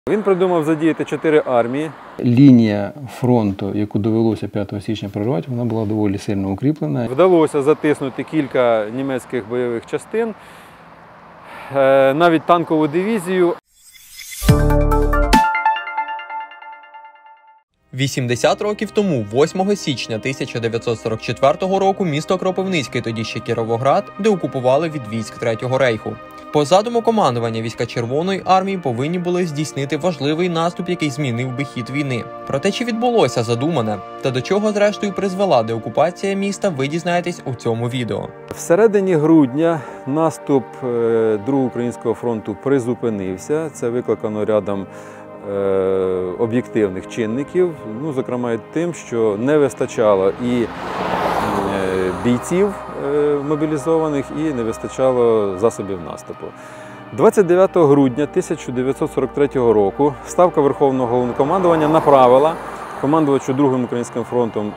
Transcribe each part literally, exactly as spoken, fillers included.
Він придумав задіяти чотири армії. Лінія фронту, яку довелося п'ятого січня прорвати, вона була доволі сильно укріплена. Вдалося затиснути кілька німецьких бойових частин, навіть танкову дивізію. вісімдесят років тому, восьмого січня тисяча дев'ятсот сорок четвертого року, місто Кропивницький, тоді ще Кіровоград, деокупували від військ Третього рейху. По задуму командування, війська Червоної армії повинні були здійснити важливий наступ, який змінив би хід війни. Проте, чи відбулося задумане, та до чого зрештою призвела деокупація міста, ви дізнаєтесь у цьому відео. Всередині грудня наступ Другого українського фронту призупинився. Це викликано рядом об'єктивних чинників, ну, зокрема тим, що не вистачало і бійців мобілізованих, і не вистачало засобів наступу. двадцять дев'ятого грудня тисяча дев'ятсот сорок третього року Ставка Верховного Головнокомандування направила командувачу Другим українським фронтом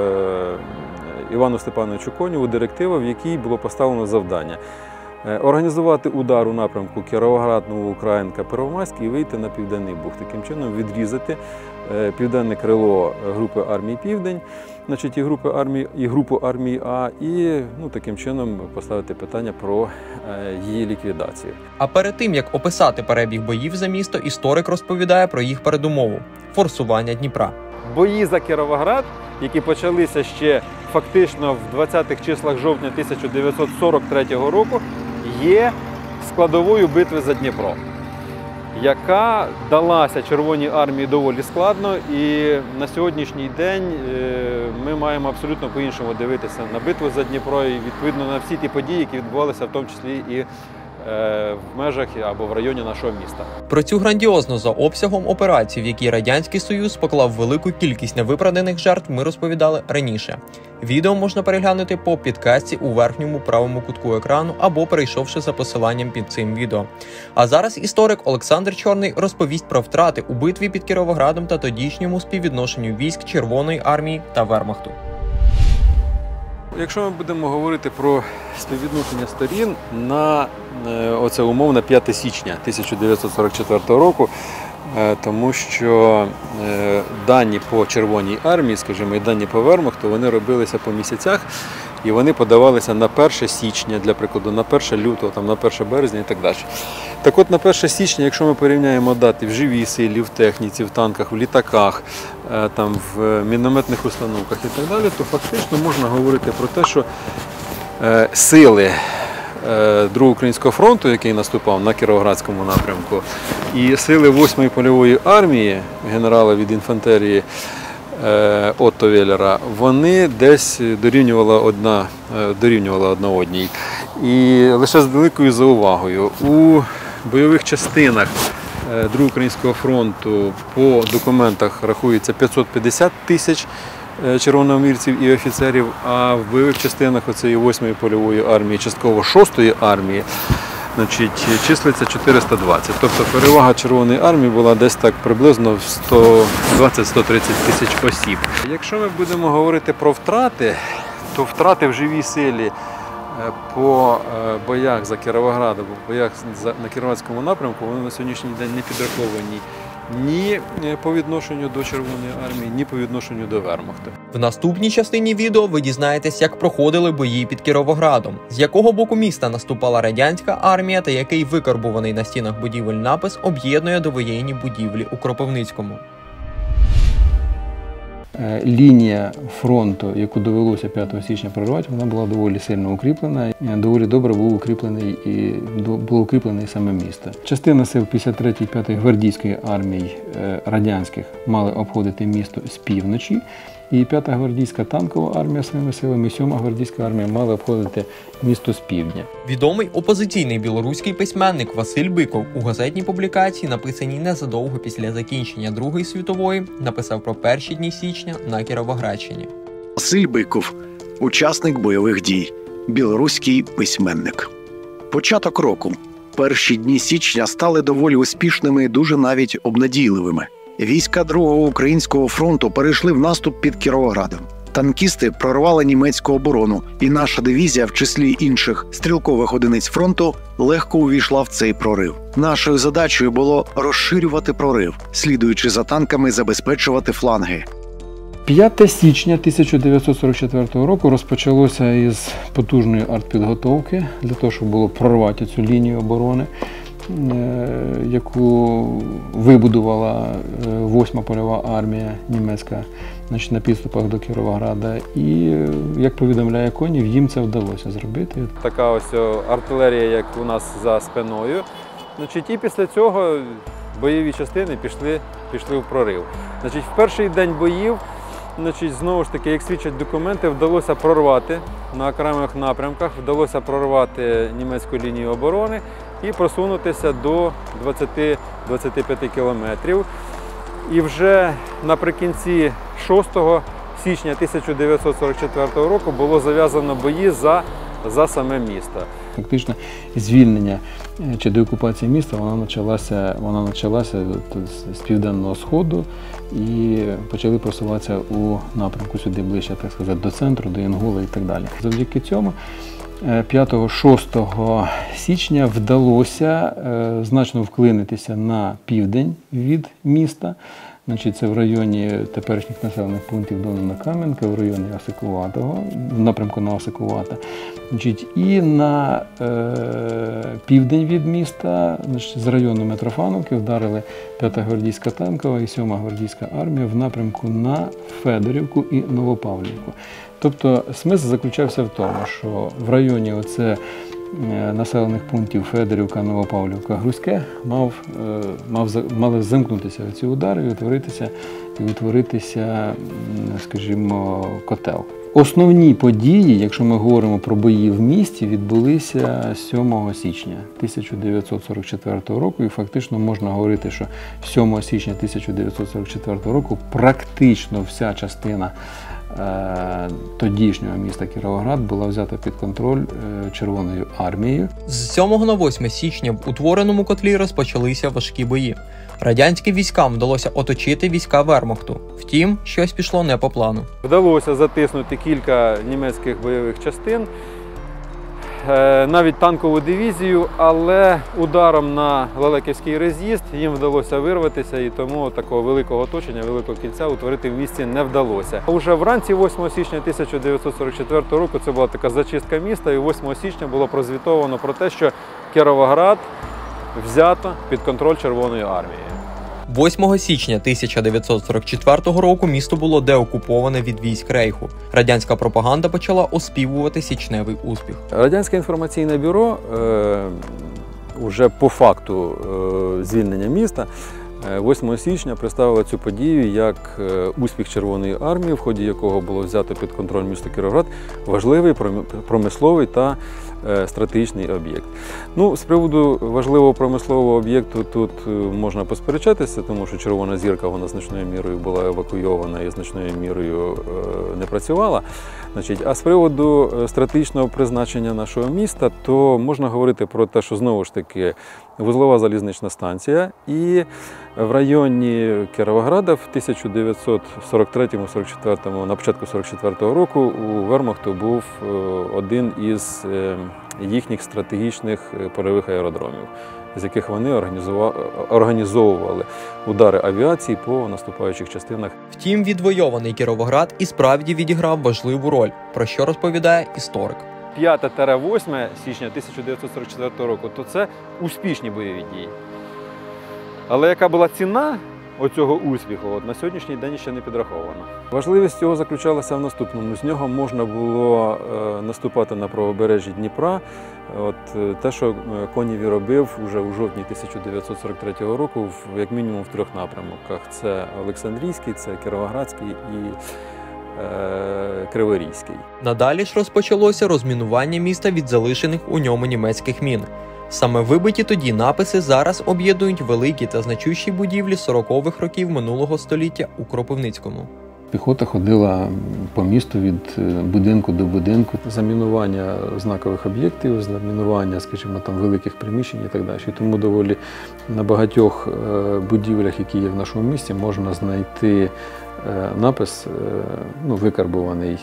Івану Степановичу Конєву директиву, в якій було поставлено завдання організувати удар у напрямку Кіровоград, Новоукраїнка, Первомайськ і вийти на Південний Буг. Таким чином відрізати південне крило групи армії «Південь», значить, і, групи армії, і групу армії А, і ну, таким чином поставити питання про її ліквідацію. А перед тим, як описати перебіг боїв за місто, історик розповідає про їх передумову – форсування Дніпра. Бої за Кіровоград, які почалися ще фактично в двадцятих числах жовтня тисяча дев'ятсот сорок третього року, є складовою битви за Дніпро, яка далася Червоній армії доволі складно, і на сьогоднішній день ми маємо абсолютно по-іншому дивитися на битву за Дніпро і відповідно на всі ті події, які відбувалися в тому числі і в межах або в районі нашого міста. Про цю грандіозну за обсягом операцію, в якій Радянський Союз поклав велику кількість невиправданих жертв, ми розповідали раніше. Відео можна переглянути по підкасті у верхньому правому кутку екрану або перейшовши за посиланням під цим відео. А зараз історик Олександр Чорний розповість про втрати у битві під Кіровоградом та тодішньому співвідношенню військ Червоної армії та Вермахту. Якщо ми будемо говорити про співвідношення сторін на оце умовно п'яте січня тисяча дев'ятсот сорок четвертого року, тому що дані по Червоній армії, скажімо, і дані по Вермахту, вони робилися по місяцях, і вони подавалися на перше січня, для прикладу, на перше лютого, там, на перше березня і так далі. Так от, на перше січня, якщо ми порівняємо дати в живій силі, в техніці, в танках, в літаках, там, в мінометних установках і так далі, то фактично можна говорити про те, що сили Другого українського фронту, який наступав на Кіровоградському напрямку, і сили восьмої польової армії, генерала від інфантерії Отто Веллера, вони десь дорівнювали одна, дорівнювали одна одній. І лише з великою заувагою, у бойових частинах Другого українського фронту по документах рахується п'ятсот п'ятдесят тисяч червоноармійців і офіцерів, а в бойових частинах оцеї восьмої польової армії, частково шостої армії, значить, числиться чотириста двадцять. Тобто перевага Червоної армії була десь так приблизно в сто двадцять - сто тридцять тисяч осіб. Якщо ми будемо говорити про втрати, то втрати в живій силі по боях за Кіровоград, по боях на Кіровоградському напрямку, вони на сьогоднішній день не підраховані ні по відношенню до Червоної армії, ні по відношенню до Вермахту. В наступній частині відео ви дізнаєтесь, як проходили бої під Кіровоградом, з якого боку міста наступала радянська армія та який викарбуваний на стінах будівель напис об'єднує довоєнні будівлі у Кропивницькому. Лінія фронту, яку довелося п'ятого січня прорвати, вона була доволі сильно укріплена. Доволі добре був укріплений і було укріплене саме місто. Частина сил п'ятдесят третьої - п'ятої гвардійської армії радянських мали обходити місто з півночі, і п'ята гвардійська танкова армія своїми силами, і сьома гвардійська армія мали обходити місто з півдня. Відомий опозиційний білоруський письменник Василь Биков у газетній публікації, написаній незадовго після закінчення Другої світової, написав про перші дні січня на Кіровоградщині. Василь Биков – учасник бойових дій, білоруський письменник. Початок року. Перші дні січня стали доволі успішними і дуже навіть обнадійливими. Війська Другого українського фронту перейшли в наступ під Кіровоградом. Танкісти прорвали німецьку оборону, і наша дивізія, в числі інших стрілкових одиниць фронту, легко увійшла в цей прорив. Нашою задачею було розширювати прорив, слідуючи за танками, забезпечувати фланги. п'яте січня тисяча дев'ятсот сорок четвертого року розпочалося із потужної артпідготовки для того, щоб було прорвати цю лінію оборони, яку вибудувала восьма польова армія німецька, значить, на підступах до Кіровограда. І, як повідомляє Конів, їм це вдалося зробити. Така ось артилерія, як у нас за спиною. Значить, і після цього бойові частини пішли, пішли в прорив. Значить, в перший день боїв, значить, знову ж таки, як свідчать документи, вдалося прорвати на окремих напрямках, вдалося прорвати німецьку лінію оборони і просунутися до двадцяти-двадцяти п'яти кілометрів. І вже наприкінці шостого січня тисяча дев'ятсот сорок четвертого року було зав'язано бої за, за саме місто. Фактично звільнення чи деокупація міста вона почалася, вона почалася з південного сходу і почали просуватися у напрямку сюди ближче, так сказати, до центру, до Інгула і так далі. Завдяки цьому п'ятого-шостого січня вдалося значно вклинитися на південь від міста. Значить, це в районі теперішніх населених пунктів Донна Кам'янка, в районі Осикуватого, в напрямку на Осикувата. Значить, і на е, південь від міста, значить, з району Митрофановки вдарили п'ята гвардійська танкова і сьома гвардійська армія в напрямку на Федорівку і Новопавлівку. Тобто смисл заключався в тому, що в районі оце населених пунктів Федорівка, Новопавлівка, Грузьке мав, мав, мали замкнутися ці удари і утворитися, і утворитися, скажімо, котел. Основні події, якщо ми говоримо про бої в місті, відбулися сьомого січня тисяча дев'ятсот сорок четвертого року, і фактично можна говорити, що сьомого січня тисяча дев'ятсот сорок четвертого року практично вся частина тодішнього міста Кіровоград була взята під контроль Червоною армією. З сьомого на восьме січня в утвореному котлі розпочалися важкі бої. Радянським військам вдалося оточити війська Вермахту. Втім, щось пішло не по плану. Вдалося затиснути кілька німецьких бойових частин, навіть танкову дивізію, але ударом на Лелеківський роз'їзд їм вдалося вирватися, і тому такого великого оточення, великого кільця утворити в місті не вдалося. Уже вранці восьмого січня тисяча дев'ятсот сорок четвертого року це була така зачистка міста, і восьмого січня було прозвітовано про те, що Кіровоград взято під контроль Червоної армії. восьмого січня тисяча дев'ятсот сорок четвертого року місто було деокуповане від військ Рейху. Радянська пропаганда почала оспівувати січневий успіх. Радянське інформаційне бюро е, уже по факту е, звільнення міста восьмого січня представило цю подію як успіх Червоної армії, в ході якого було взято під контроль місто Кіровоград, важливий промисловий та стратегічний об'єкт. Ну, з приводу важливого промислового об'єкту тут можна посперечатися, тому що Червона зірка вона значною мірою була евакуйована і значною мірою не працювала. Значить, а з приводу стратегічного призначення нашого міста, то можна говорити про те, що знову ж таки вузлова залізнична станція, і в районі Кіровограда в тисяча дев'ятсот сорок третьому — сорок четвертому, на початку сорок четвертого року у Вермахту був один із їхніх стратегічних польових аеродромів, з яких вони організовували удари авіації по наступаючих частинах. Втім, відвойований Кіровоград і справді відіграв важливу роль, про що розповідає історик. п'яте-восьме січня тисяча дев'ятсот сорок четвертого року, то це успішні бойові дії. Але яка була ціна оцього успіху, от на сьогоднішній день ще не підраховано. Важливість цього заключалася в наступному. З нього можна було е, наступати на правобережжі Дніпра. От, е, те, що Конєві робив уже у жовтні тисяча дев'ятсот сорок третього року, в, як мінімум в трьох напрямках. Це Олександрійський, це Кіровоградський і е, Криворізький. Надалі ж розпочалося розмінування міста від залишених у ньому німецьких мін. Саме вибиті тоді написи зараз об'єднують великі та значущі будівлі сорокових років минулого століття у Кропивницькому. Піхота ходила по місту від будинку до будинку. Замінування знакових об'єктів, замінування, скажімо, там великих приміщень і так далі. Тому доволі на багатьох будівлях, які є в нашому місті, можна знайти напис, ну, викарбуваний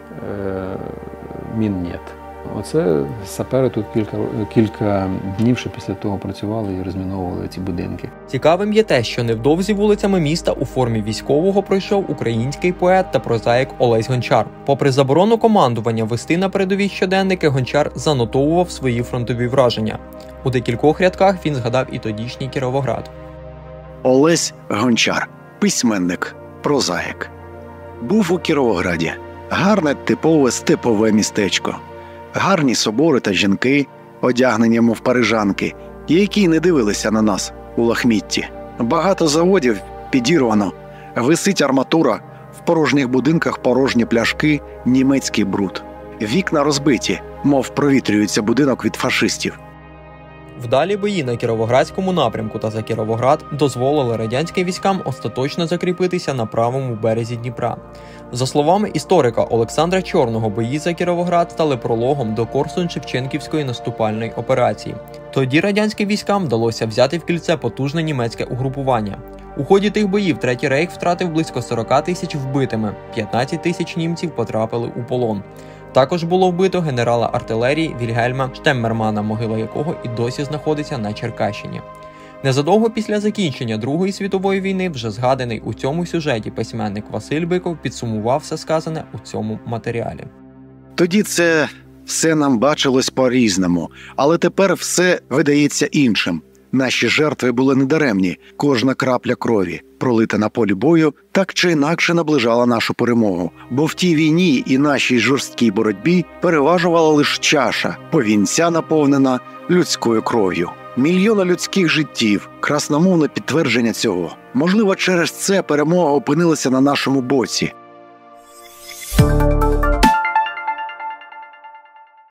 «Мін нет». Оце сапери тут кілька, кілька днів ще після того працювали і розміновували ці будинки. Цікавим є те, що невдовзі вулицями міста у формі військового пройшов український поет та прозаїк Олесь Гончар. Попри заборону командування вести на передовій щоденники, Гончар занотовував свої фронтові враження. У декількох рядках він згадав і тодішній Кіровоград. Олесь Гончар, письменник, прозаїк. Був у Кіровограді. Гарне типове степове містечко. Гарні собори та жінки, одягнені, мов парижанки, які не дивилися на нас у лахмітті. Багато заводів підірвано, висить арматура, в порожніх будинках порожні пляшки, німецький бруд. Вікна розбиті, мов провітрюється будинок від фашистів. Вдалі бої на Кіровоградському напрямку та за Кіровоград дозволили радянським військам остаточно закріпитися на правому березі Дніпра. За словами історика Олександра Чорного, бої за Кіровоград стали прологом до Корсунь-Шевченківської наступальної операції. Тоді радянським військам вдалося взяти в кільце потужне німецьке угрупування. У ході тих боїв Третій рейх втратив близько сорок тисяч вбитими, п'ятнадцять тисяч німців потрапили у полон. Також було вбито генерала артилерії Вільгельма Штеммермана, могила якого і досі знаходиться на Черкащині. Незадовго після закінчення Другої світової війни вже згаданий у цьому сюжеті письменник Василь Биков підсумував все сказане у цьому матеріалі. Тоді це все нам бачилось по-різному, але тепер все видається іншим. Наші жертви були недаремні. Кожна крапля крові, пролита на полі бою, так чи інакше наближала нашу перемогу. Бо в тій війні і нашій жорсткій боротьбі переважувала лише чаша, повінця наповнена людською кров'ю. Мільйони людських життів – красномовне підтвердження цього. Можливо, через це перемога опинилася на нашому боці.